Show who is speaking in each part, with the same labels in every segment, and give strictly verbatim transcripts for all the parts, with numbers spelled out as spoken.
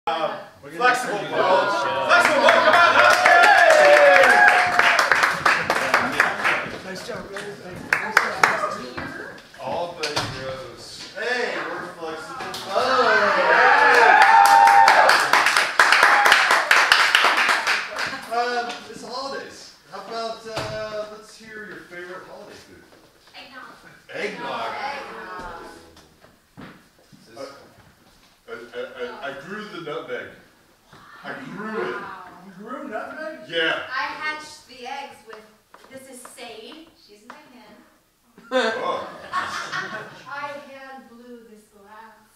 Speaker 1: Uh, flexible balls. Flexible ball, come on, let's go!
Speaker 2: Nice job, man.
Speaker 1: All the heroes. Hey, we're flexible. Oh, um, it's the holidays. How about uh, let's hear your favorite holiday food?
Speaker 3: Eggnog.
Speaker 1: Eggnog.
Speaker 3: Eggnog.
Speaker 1: Uh, I, I, I, I grew the nutmeg. I grew it.
Speaker 2: You grew nutmeg?
Speaker 1: Yeah.
Speaker 3: I hatched the eggs with, this is Sade. She's my hen.
Speaker 1: Oh.
Speaker 3: I hand blew this glass.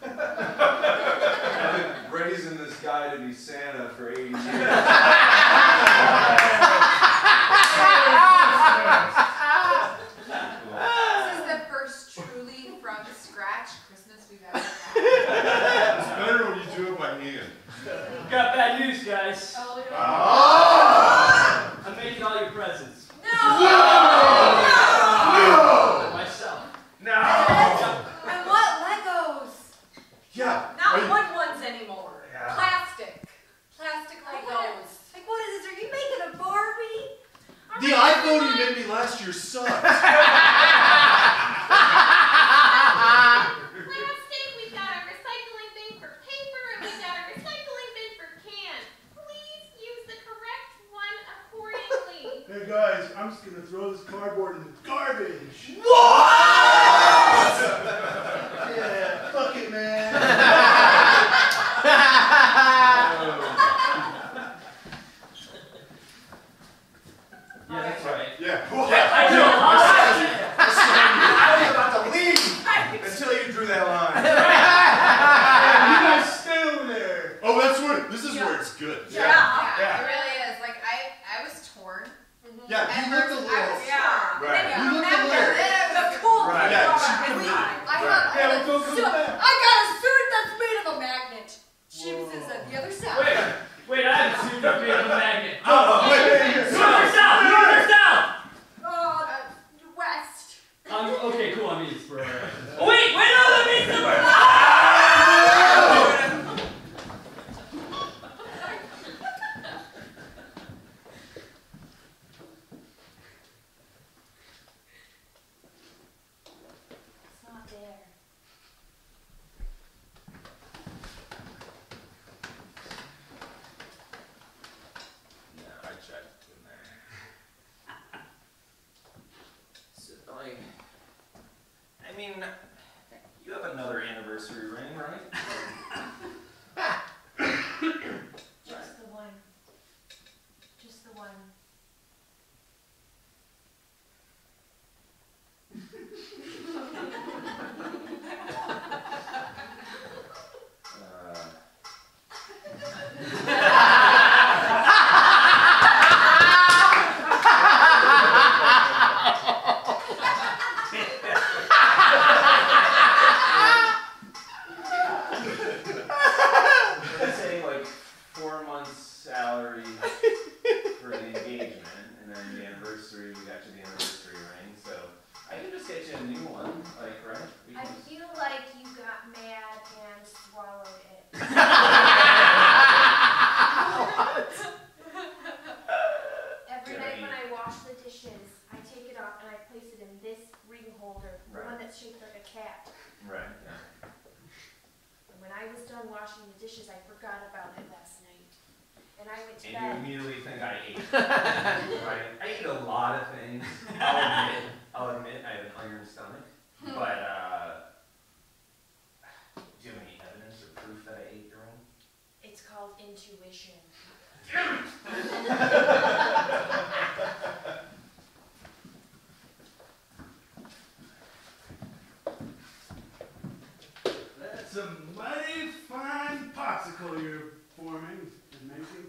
Speaker 4: I've been raising this guy to be Santa for eighty years.
Speaker 3: This is the first truly from scratch Christmas we've ever had.
Speaker 1: It's better when you do it by hand.
Speaker 5: Got bad news, guys.
Speaker 3: Oh, yeah.
Speaker 1: Oh!
Speaker 5: I'm making all your presents.
Speaker 3: No!
Speaker 1: No!
Speaker 5: Myself.
Speaker 1: No!
Speaker 3: I want Legos.
Speaker 1: Yeah.
Speaker 3: Not
Speaker 1: Are you-
Speaker 3: wood ones anymore.
Speaker 1: Yeah.
Speaker 3: Plastic. Plastic Legos. Like, what is this? Are you making a Barbie?
Speaker 1: The iPhone you made me last year sucked.
Speaker 6: Plastic, we've got a recycling bin for paper, and we've got a recycling bin for cans. Please use the correct one accordingly.
Speaker 2: Hey guys, I'm just gonna throw this cardboard in the garbage.
Speaker 1: What? Yeah, fuck it, man.
Speaker 5: Yeah, that's right.
Speaker 1: Yeah.
Speaker 5: I know.
Speaker 4: I was about to leave until you drew that line.
Speaker 2: You guys stay over there.
Speaker 1: Oh, that's where, this is where it's good.
Speaker 3: Yeah,
Speaker 1: Yeah.
Speaker 3: it really is. Like, I, I was torn.
Speaker 1: Yeah,
Speaker 3: At
Speaker 1: you looked a
Speaker 3: first, I
Speaker 1: little.
Speaker 3: was torn.
Speaker 1: Right.
Speaker 3: Then
Speaker 1: You
Speaker 3: you
Speaker 1: looked a
Speaker 3: remember
Speaker 1: little.
Speaker 3: that I was a cool.
Speaker 4: Right.
Speaker 1: Yeah,
Speaker 3: girl.
Speaker 1: she
Speaker 3: And
Speaker 1: committed.
Speaker 3: I have,
Speaker 1: Right.
Speaker 3: I have
Speaker 2: Yeah,
Speaker 3: a
Speaker 2: we'll go
Speaker 3: suit.
Speaker 2: come back.
Speaker 3: I got a suit that's made of a magnet. She was at the other side.
Speaker 5: Wait, wait, I have a suit that's made of a magnet.
Speaker 1: Oh, wait, wait, wait.
Speaker 5: North or south? North or south?
Speaker 3: Oh, uh, west.
Speaker 5: Um, okay, cool. I mean, it's for. Oh, wait, wait, no, that means the.
Speaker 3: It's not there.
Speaker 4: No, I checked in there. So, like, I mean, you have another anniversary ring, right?
Speaker 3: Just the one. Just the one.
Speaker 4: Uh, let's say like four months salary for the engagement, and then the anniversary, we got you the anniversary ring, so I can just get you a new one, like, right? We
Speaker 3: I
Speaker 4: can just-
Speaker 3: feel like you got mad and swallowed it. Every
Speaker 4: Yeah,
Speaker 3: night
Speaker 4: you-
Speaker 3: when I wash the dishes, I take it off and I place it in this ring holder, the
Speaker 4: Right.
Speaker 3: one that's shaped like a cat.
Speaker 4: Right, yeah.
Speaker 3: And when I was done washing the dishes, I forgot about it last night. And I went to
Speaker 4: And you
Speaker 3: bed.
Speaker 4: immediately think I ate. Right? I eat a lot of things. I'll admit, I'll admit I have an iron stomach. But, uh, do you have any evidence or proof that I ate your ring?
Speaker 3: It's called intuition.
Speaker 2: That's a mighty fine popsicle you're forming and making.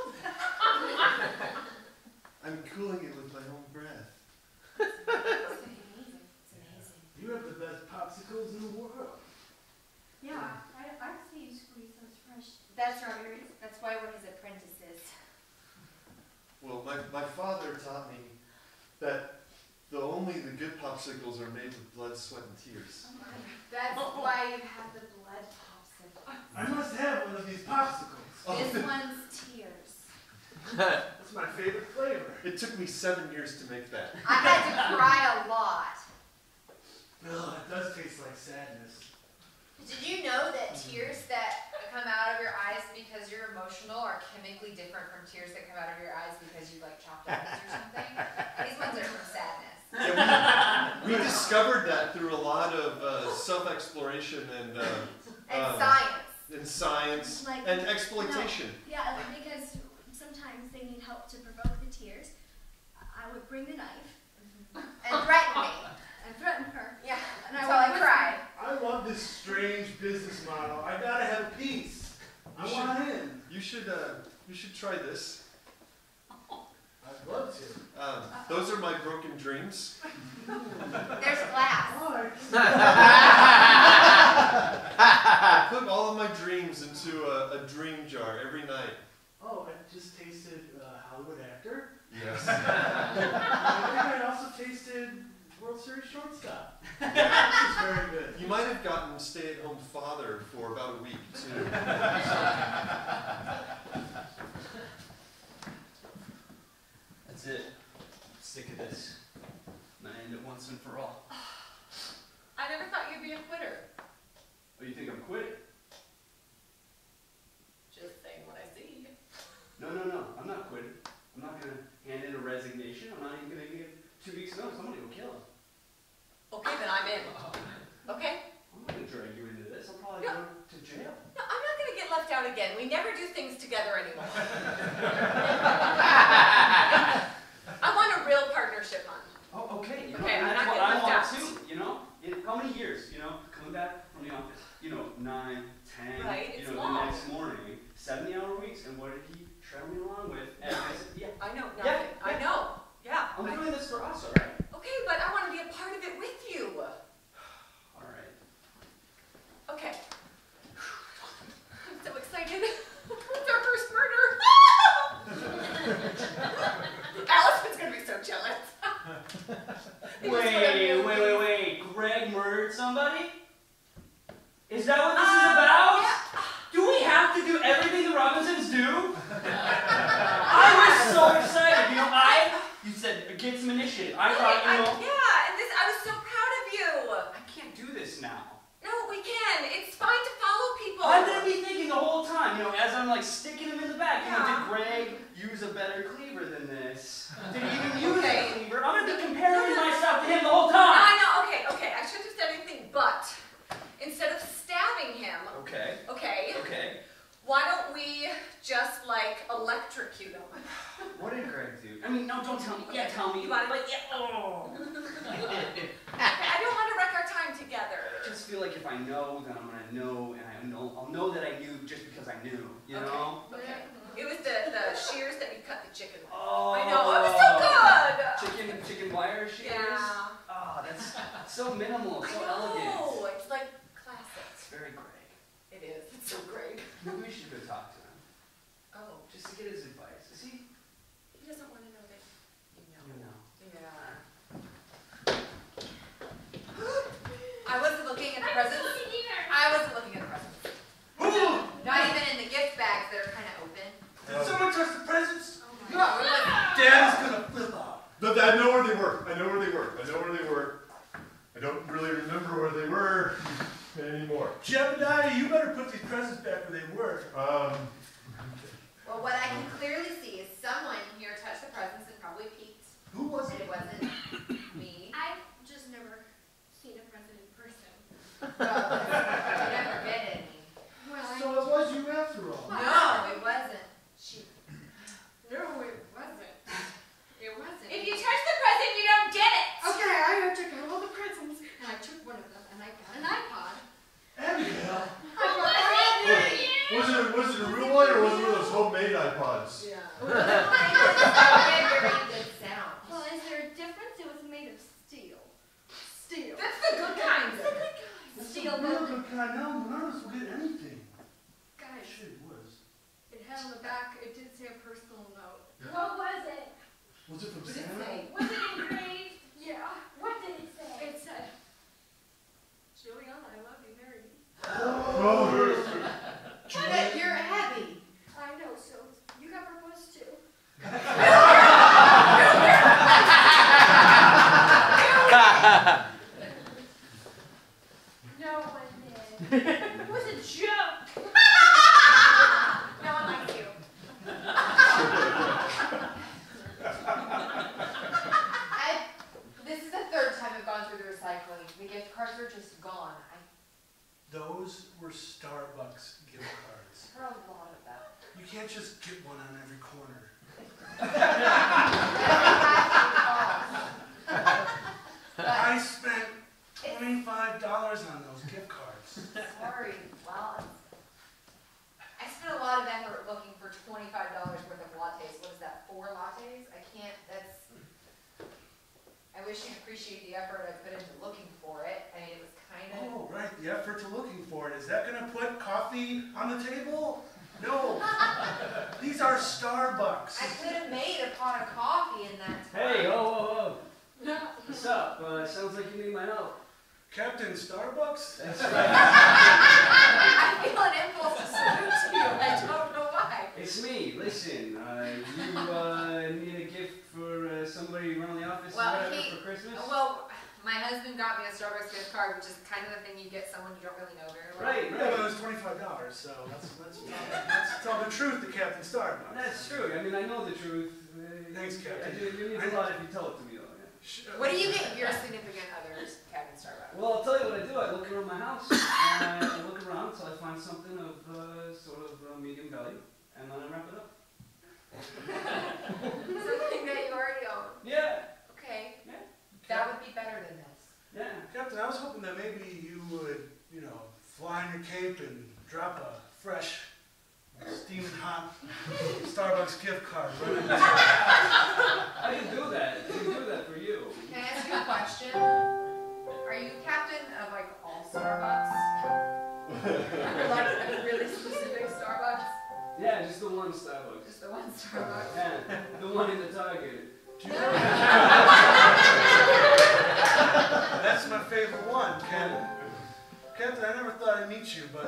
Speaker 1: I'm cooling it with my own breath.
Speaker 3: It's amazing. It's amazing.
Speaker 2: You have the best popsicles in the world.
Speaker 3: Yeah, I, I see you squeeze those fresh. That's strawberries. That's why we're his apprentices.
Speaker 1: Well, my, my father taught me that the only the good popsicles are made with blood, sweat, and tears.
Speaker 3: That's why you have the blood popsicle.
Speaker 2: I must have one of these popsicles.
Speaker 3: This one's tears.
Speaker 2: That's my favorite flavor.
Speaker 1: It took me seven years to make that.
Speaker 7: I had to cry a lot.
Speaker 2: Oh, it does taste like sadness.
Speaker 7: Did you know that tears that come out of your eyes because you're emotional are chemically different from tears that come out of your eyes because you like chopped onions or something? These ones are from sadness.
Speaker 1: Yeah, we, we discovered that through a lot of uh, self-exploration and uh,
Speaker 7: And
Speaker 1: um,
Speaker 7: science.
Speaker 1: and science
Speaker 8: Like-
Speaker 1: and exploitation.
Speaker 8: Yeah, because sometimes they need help to provoke the tears. I would bring the knife
Speaker 7: And threaten me.
Speaker 8: and threaten her.
Speaker 7: Yeah,
Speaker 8: And I
Speaker 7: until I
Speaker 8: would
Speaker 7: cried.
Speaker 2: I love this strange business model. I gotta have a piece. I
Speaker 1: You
Speaker 2: want in.
Speaker 1: You should uh, you should try this.
Speaker 2: I'd love to.
Speaker 1: Um, those are my broken dreams.
Speaker 7: There's glass.
Speaker 2: All right.
Speaker 1: I put all of my dreams into a, a dream jar every night.
Speaker 2: Oh, I just tasted uh, Hollywood actor.
Speaker 1: Yes.
Speaker 2: I think I also tasted World Series shortstop. This is very good.
Speaker 1: You might have gotten stay-at-home father for about a week too.
Speaker 5: That's it. Sick of this. I'm gonna end it once and for all.
Speaker 6: I never thought you'd be a quitter.
Speaker 5: Oh, you think I'm quitting?
Speaker 6: Just saying what I see.
Speaker 5: No, no, no. I'm not quitting. I'm not gonna hand in a resignation. I'm not even gonna give two weeks notice. I'm gonna go kill him.
Speaker 6: Okay, then I'm in. Okay?
Speaker 5: I'm not gonna drag you into this. I'll probably
Speaker 6: No.
Speaker 5: go to jail.
Speaker 6: No, I'm not gonna get left out again. We never do things together anymore. I want a real partnership, hon.
Speaker 5: Oh, okay. You know,
Speaker 6: Okay, I'm
Speaker 5: that's
Speaker 6: not
Speaker 5: what
Speaker 6: getting
Speaker 5: I want
Speaker 6: left out.
Speaker 5: too. You know, in how many years? You know, coming back from the office. You know, nine, ten.
Speaker 6: Right,
Speaker 5: You
Speaker 6: it's
Speaker 5: know,
Speaker 6: long.
Speaker 5: the next morning, seventy-hour weeks, and what did he trail me along with? And I said, yeah,
Speaker 6: I know nothing.
Speaker 5: Yeah,
Speaker 6: I
Speaker 5: yeah.
Speaker 6: know. Yeah.
Speaker 5: I'm
Speaker 6: I-
Speaker 5: doing this for us, all right?
Speaker 6: Okay, but I want to be a part of it with you.
Speaker 5: All right.
Speaker 6: Okay. I'm so excited. It's our first murder. Allison's gonna be so jealous. They just
Speaker 5: Wait,
Speaker 6: wanna
Speaker 5: wait,
Speaker 6: know
Speaker 5: wait,
Speaker 6: me.
Speaker 5: wait. Greg murdered somebody? Is that what this
Speaker 6: Uh,
Speaker 5: is about?
Speaker 6: yeah.
Speaker 5: Do we have to do everything the Robinsons do? I was so excited. You know, I, you said get some initiative. I thought, you
Speaker 6: I-
Speaker 5: know,
Speaker 6: yeah, and this, I was so proud of you.
Speaker 5: I can't do this now.
Speaker 6: No, we can. It's fine to follow people.
Speaker 5: I'm gonna be thinking the whole time, you know, as I'm like sticking him in the back, you know,
Speaker 6: Yeah.
Speaker 5: did Greg use a better cleaver than this? Did he even use
Speaker 6: Okay.
Speaker 5: a cleaver? I'm gonna be comparing
Speaker 6: No, no, no.
Speaker 5: myself to him the whole
Speaker 6: No,
Speaker 5: time.
Speaker 6: I know. Okay, okay. I shouldn't have said anything, but instead of stabbing him,
Speaker 5: Okay,
Speaker 6: okay,
Speaker 5: okay.
Speaker 6: why don't we just like electrocute him?
Speaker 5: What did Greg do? I mean, no, don't tell me. Yeah,
Speaker 6: Okay.
Speaker 5: tell me.
Speaker 6: You want it?
Speaker 5: Like, yeah, oh.
Speaker 6: Okay, I don't want to wreck our time together.
Speaker 5: I just feel like if I know, then I'm gonna know, and I know, I'll know that I knew just because I knew, you
Speaker 6: Okay.
Speaker 5: know?
Speaker 6: Okay. It was the, the shears that we cut the chicken with.
Speaker 5: Oh.
Speaker 6: I know, it was so good.
Speaker 5: Chicken, chicken wire shears?
Speaker 6: Yeah.
Speaker 5: Oh, that's so minimal, so
Speaker 6: I
Speaker 5: elegant.
Speaker 6: know. It's like classic.
Speaker 5: It's very Greg.
Speaker 6: It is. It's so great.
Speaker 5: Maybe we should go talk to him,
Speaker 6: Oh,
Speaker 5: just to get his advice. Is he?
Speaker 6: he doesn't want to know that you know.
Speaker 5: You know.
Speaker 6: Yeah.
Speaker 7: I wasn't looking at the presents.
Speaker 6: either.
Speaker 7: I wasn't looking at the presents. Not even in the gift bags that are kind of open.
Speaker 2: Did someone touch the presents?
Speaker 7: No, we're like,
Speaker 2: Dad's gonna flip out.
Speaker 1: But I know where they were. I know where they were. I know where they were. I don't really remember where they were anymore.
Speaker 2: Jebediah, you better put these presents back where they were.
Speaker 1: Um,
Speaker 7: well, what I can clearly see is someone here touched the presents and probably peeked.
Speaker 2: Who was
Speaker 7: And
Speaker 2: it?
Speaker 7: it wasn't me.
Speaker 8: I've just never seen a present in person.
Speaker 7: Well, you never get any.
Speaker 8: Well, I,
Speaker 2: So it was you after all.
Speaker 7: No, it wasn't. She.
Speaker 8: no, it wasn't. It wasn't.
Speaker 6: If you touch the present, you don't get it.
Speaker 8: Okay, I took out all the presents and I took one of them and I got an iPod.
Speaker 2: Abigail.
Speaker 8: I got
Speaker 1: was it was it a real one or was it one of those homemade iPods?
Speaker 6: Yeah.
Speaker 7: It made very good sound.
Speaker 8: Well, is there a difference? It was made of steel. Steel.
Speaker 6: That's the good kind.
Speaker 2: That's
Speaker 8: Steel
Speaker 2: a real
Speaker 8: book.
Speaker 2: good kind. No, none of us will get anything.
Speaker 8: Guys,
Speaker 2: Shit, it was.
Speaker 8: it had on the back, it did say a personal note.
Speaker 3: What was it?
Speaker 2: Was it from
Speaker 7: What did it
Speaker 2: Santa?
Speaker 7: say?
Speaker 3: Was it engraved?
Speaker 8: Yeah.
Speaker 3: What did it say?
Speaker 8: It said, Juliana, I love you, marry me.
Speaker 2: Oh.
Speaker 7: But you're Abby.
Speaker 8: I know.
Speaker 2: can't just get one on every corner. I spent twenty-five dollars on those gift cards.
Speaker 7: Sorry, well, I spent a lot of effort looking for twenty-five dollars worth of lattes. What is that, four lattes? I can't, that's, I wish you'd appreciate the effort I put into looking for it. I mean, it was kind of.
Speaker 2: Oh, right, the effort to looking for it. Is that gonna put coffee on the table? No. These are Starbucks.
Speaker 7: I could have made a pot of coffee in that time.
Speaker 5: Hey, oh, oh, oh. What's up? Uh, sounds like you need my help.
Speaker 2: Captain Starbucks?
Speaker 5: That's right.
Speaker 7: I feel an impulse to salute you. I don't know why.
Speaker 5: It's me. Listen, uh, you uh, need a gift for uh, somebody around the office
Speaker 7: Well,
Speaker 5: or whatever
Speaker 7: he-
Speaker 5: for Christmas?
Speaker 7: Well, my husband got me a Starbucks gift card, which is kind of the thing you get someone you don't really know very well.
Speaker 5: Right,
Speaker 2: Yeah, but it
Speaker 5: right.
Speaker 2: was twenty-five dollars, so let's, let's, tell, let's tell the truth to Captain Starbucks.
Speaker 5: That's true. I mean, I know the truth. Uh,
Speaker 2: Thanks, Captain.
Speaker 5: I do, you mean a lot if you tell it to me, though. Yeah.
Speaker 2: Sh- uh,
Speaker 7: What do you get your significant others, Captain Starbucks?
Speaker 5: Well, I'll tell you what I do. I look around my house. and I look around until I find something of uh, sort of uh, medium value, and then I wrap it up.
Speaker 7: Something that you already own.
Speaker 5: Yeah.
Speaker 7: Okay.
Speaker 5: Yeah.
Speaker 7: That would be better than this.
Speaker 5: Yeah.
Speaker 2: Captain, I was hoping that maybe you would, you know, fly in your cape and drop a fresh, steaming hot Starbucks gift card right in the
Speaker 5: I can do that. I can do that for you.
Speaker 7: Can I ask you a question? Are you captain of like all Starbucks? Or like a really specific Starbucks?
Speaker 5: Yeah, just the one Starbucks.
Speaker 7: Just the one Starbucks?
Speaker 5: Yeah, the one in the Target.
Speaker 2: That's my favorite one, Captain. Captain, I never thought I'd meet you, but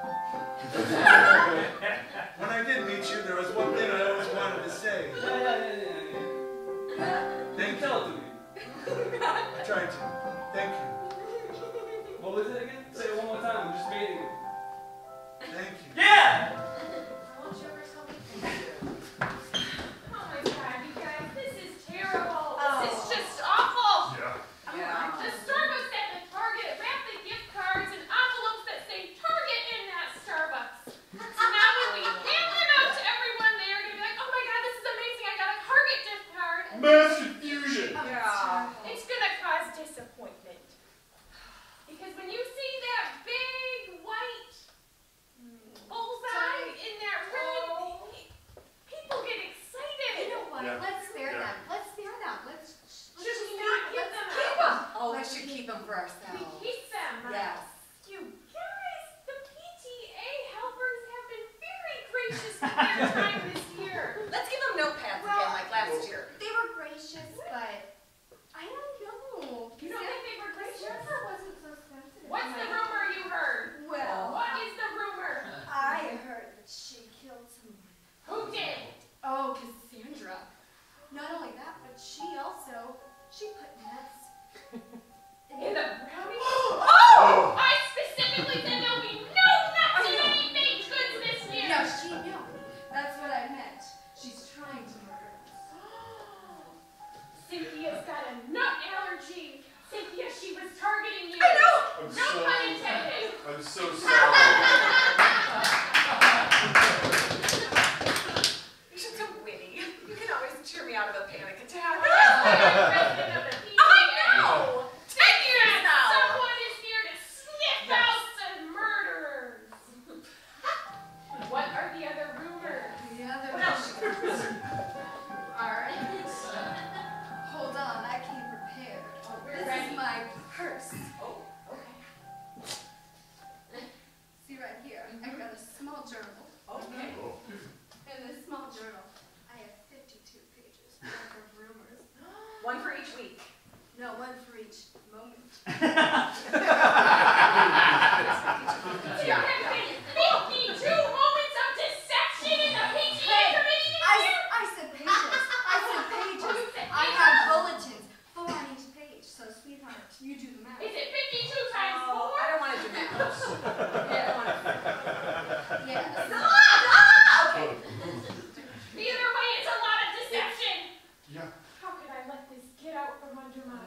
Speaker 2: when I did meet you, there was one thing I always wanted to say.
Speaker 5: Yeah, yeah, yeah, yeah. yeah.
Speaker 2: Thank you.
Speaker 5: Tell it to me.
Speaker 2: I tried to. Thank you.
Speaker 5: What was it again? Say it one more time. I'm just reading it.
Speaker 2: Thank you.
Speaker 5: Yeah!
Speaker 7: Why don't you ever tell me thank you?
Speaker 6: Oh my god, you guys, this is terrible.
Speaker 7: Oh.
Speaker 6: This is just awful.
Speaker 1: Yeah.
Speaker 7: Yeah.
Speaker 6: The Starbucks at the Target wrap the gift cards in envelopes that say Target in that Starbucks. So now when we hand them out to everyone, they are going to be like, oh my god, this is amazing. I got a Target gift card.
Speaker 1: Mass confusion.
Speaker 7: Yeah.
Speaker 6: It's going to cause disappointment. Because when you see that big white bullseye in that red, people get excited.
Speaker 7: You know what?
Speaker 1: Yeah.
Speaker 7: Let's spare
Speaker 1: Yeah.
Speaker 7: them. Let's spare them. Let's, let's
Speaker 6: Should
Speaker 7: just
Speaker 6: we
Speaker 7: not
Speaker 6: not give
Speaker 7: let's
Speaker 6: them
Speaker 7: keep
Speaker 6: out?
Speaker 7: them. Oh, we should keep them for
Speaker 6: We
Speaker 7: ourselves.
Speaker 6: keep them.
Speaker 7: Yes.
Speaker 6: You guys, the P T A helpers have been very gracious with their time this year.
Speaker 7: Let's give them notepads
Speaker 8: Well,
Speaker 7: again like last year.
Speaker 8: They were gracious, but I don't know.
Speaker 6: You don't think they were gracious?
Speaker 8: Jennifer wasn't so sensitive.
Speaker 6: What's the rumor you heard?
Speaker 8: Well,
Speaker 6: What is the rumor?
Speaker 8: I heard that she killed someone.
Speaker 6: Who did?
Speaker 8: Oh, Cassandra. Not only that, but she also, she put nuts
Speaker 6: In the brownie?
Speaker 1: Oh!
Speaker 6: I specifically said there'll be no nuts in any baked goods this year.
Speaker 8: No, she knew. That's what I meant. She's trying to murder us.
Speaker 6: Cynthia's got a nut allergy. Cynthia, she was targeting you.
Speaker 7: I know.
Speaker 1: I'm
Speaker 6: No
Speaker 1: so,
Speaker 6: pun intended.
Speaker 1: I'm so sorry.
Speaker 7: You're so witty. You can always cheer me out of a panic attack.
Speaker 6: President of the P T A.
Speaker 7: I know. Ten years
Speaker 6: That
Speaker 7: now.
Speaker 6: someone is here to sniff out some murderers. What are the other rumors?
Speaker 8: The other
Speaker 7: What else?
Speaker 8: Alright. Hold on, I came prepared.
Speaker 6: Oh, we're
Speaker 8: This
Speaker 6: ready.
Speaker 8: is my purse.
Speaker 6: Oh, okay.
Speaker 8: See right here, I've got a small journal.
Speaker 6: Okay.
Speaker 1: Oh.
Speaker 8: In this small journal, I have fifty-two pages worth of rumors.
Speaker 7: One for each week.
Speaker 8: No, one for each moment.
Speaker 6: You have been fifty-two moments of deception in the P T A committee this
Speaker 8: I,
Speaker 6: year.
Speaker 8: I said pages. I said pages.
Speaker 6: You said
Speaker 8: I
Speaker 6: pages?
Speaker 8: have bulletins, four on each page. So, sweetheart, you do the math.
Speaker 6: Is it fifty-two times
Speaker 7: Oh,
Speaker 6: four?
Speaker 7: I don't want to do that. Yeah, I don't want to.
Speaker 8: Yes.
Speaker 7: Okay.
Speaker 6: Either way, it's a lot of deception.
Speaker 1: Yeah.
Speaker 6: How could I let this get out from under my...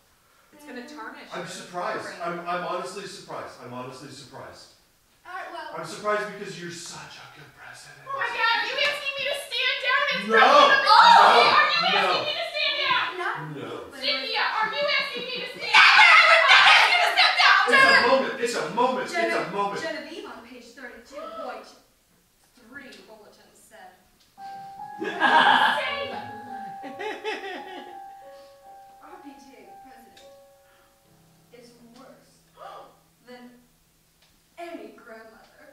Speaker 7: It's gonna tarnish.
Speaker 1: I'm surprised. I'm, I'm honestly surprised. I'm honestly surprised.
Speaker 8: Alright, well,
Speaker 1: I'm surprised because you're such a good president.
Speaker 6: Oh my God, are you asking me to stand down in
Speaker 1: No.
Speaker 6: front of the
Speaker 1: No.
Speaker 6: Are you asking
Speaker 1: No.
Speaker 6: me to stand down?
Speaker 8: Not
Speaker 1: No.
Speaker 8: but
Speaker 6: Cynthia, are you asking me to stand
Speaker 7: Yeah,
Speaker 6: down?
Speaker 7: I would not ask you to step down,
Speaker 1: It's a
Speaker 7: Jenna.
Speaker 1: moment. It's a moment. It's a
Speaker 8: Genevieve,
Speaker 1: moment.
Speaker 8: Genevieve on page thirty-two, point three bulletin said.
Speaker 6: Say,
Speaker 8: Our P T A president is worse than any grandmother.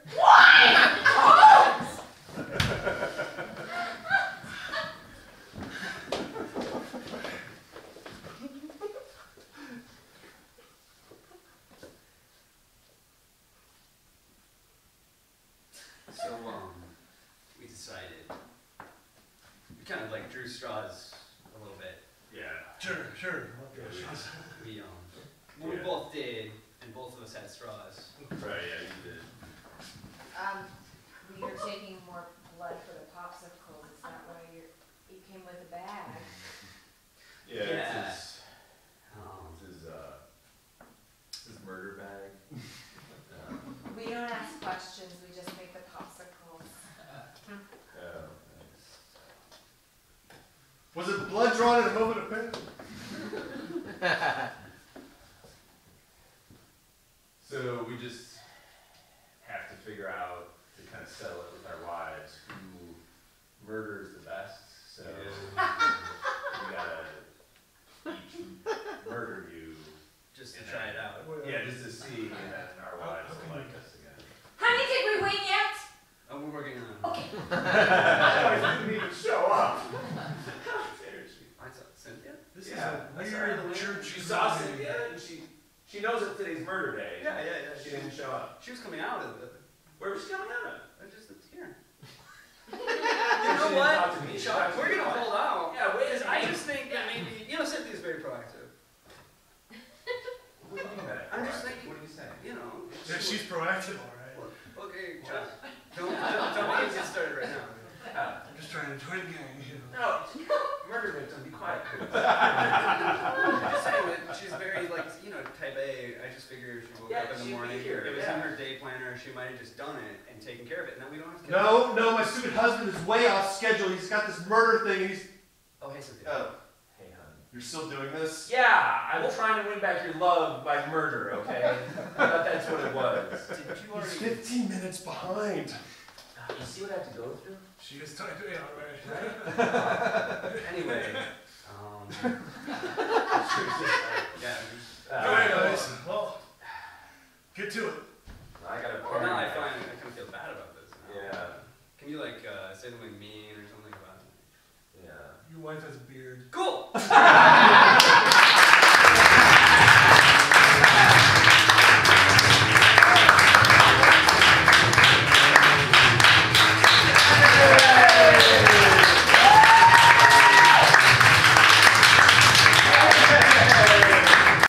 Speaker 5: So, um, we decided, we kind of like drew straws a little bit.
Speaker 2: Yeah. Sure, sure.
Speaker 5: We, um, what we
Speaker 4: Yeah.
Speaker 5: both did, and both of us had straws.
Speaker 4: Right, yeah, you did.
Speaker 7: Um, you're taking more blood for the popsicles, is that why you're, you came with a bag?
Speaker 4: Yeah,
Speaker 5: Yeah.
Speaker 4: it's his,
Speaker 5: Um,
Speaker 4: it's his, uh, it's his murder bag. Um,
Speaker 7: We don't ask questions, we just make the popsicles.
Speaker 4: oh, nice.
Speaker 1: Was it blood drawn in a moment of pain?
Speaker 4: So we just have to figure out to kind of settle it with our wives who murders the best. So we gotta each murder you.
Speaker 5: just to try it out.
Speaker 4: Yeah, just to see, and then our wives will like us again.
Speaker 7: Honey, did we win yet?
Speaker 5: Oh, we're working on.
Speaker 7: Okay.
Speaker 4: I didn't even show up.
Speaker 5: I saw Cynthia.
Speaker 2: This
Speaker 4: Yeah,
Speaker 2: is
Speaker 4: I
Speaker 2: a
Speaker 4: saw her in the
Speaker 2: weird
Speaker 4: window.
Speaker 2: church.
Speaker 4: She saw
Speaker 2: community.
Speaker 4: Cynthia, and she she knows it's today's murder day.
Speaker 5: Yeah, yeah, yeah.
Speaker 4: She didn't show up.
Speaker 5: She was coming out of it.
Speaker 4: Where was she coming out of?
Speaker 5: I just it's here.
Speaker 4: You
Speaker 5: You know what?
Speaker 4: To me. She
Speaker 5: Chuck,
Speaker 4: talked to
Speaker 5: we're
Speaker 4: me.
Speaker 5: gonna hold out.
Speaker 4: Yeah, wait a
Speaker 5: Because I
Speaker 4: minute.
Speaker 5: just think that maybe, you know, Cynthia's very proactive.
Speaker 4: What do you mean by that?
Speaker 5: I'm just thinking-
Speaker 4: What are you saying?
Speaker 5: You know.
Speaker 2: Yeah, she's proactive, all right.
Speaker 5: Okay, Chuck. Don't, don't, don't make it get started right now.
Speaker 4: Uh,
Speaker 2: I'm just trying to join the gang, you know.
Speaker 4: no, murder victim, be quiet.
Speaker 5: I'm just saying that she's very, like, you know, type A. I just figure she woke
Speaker 4: Yeah,
Speaker 5: up in
Speaker 4: she'd
Speaker 5: the
Speaker 4: be
Speaker 5: morning,
Speaker 4: here,
Speaker 5: it was
Speaker 4: yeah.
Speaker 5: in her day planner, she might have just done it and taken care of it, and then we don't have to.
Speaker 1: No, no, my stupid husband is way off schedule. He's got this murder thing and he's.
Speaker 5: Oh, hey, Cynthia.
Speaker 1: Oh,
Speaker 4: Hey, honey.
Speaker 1: you're still doing this?
Speaker 4: Yeah, I was trying to win back your love by murder, okay? I thought that's what it was.
Speaker 5: Did you
Speaker 1: He's
Speaker 5: already?
Speaker 1: fifteen minutes behind.
Speaker 4: You see what I have to go through?
Speaker 2: She is tied to me, all right.
Speaker 5: Anyway, um, yeah.
Speaker 4: Uh,
Speaker 2: Go ahead, guys. Well, get to it.
Speaker 4: I gotta.
Speaker 5: Well, now I find I kind of feel bad about this. Now.
Speaker 4: Yeah.
Speaker 5: Can you like uh, say something mean or something about it?
Speaker 4: Yeah.
Speaker 2: Your wife has a beard.
Speaker 5: Cool.